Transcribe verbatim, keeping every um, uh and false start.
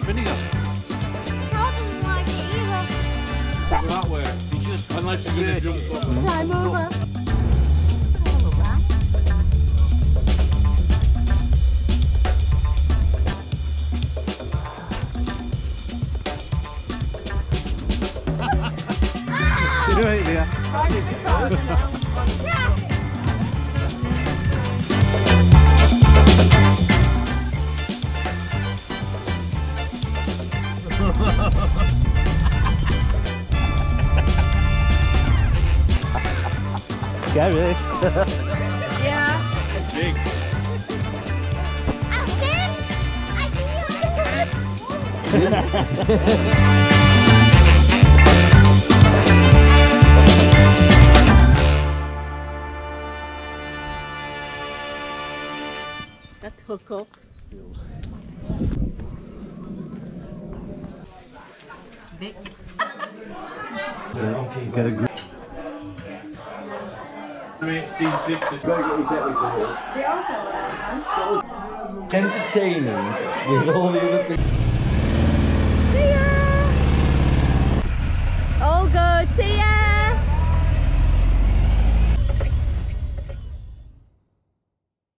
vinegar. I don't like it either. Go that way. You just unless you're going to jump over. Climb over. You're right there. Scary this. Yeah. Big. Let's hook up. Vic. Get a grip. eighteen sixty. Entertaining with all the other people. See ya! All good, see ya!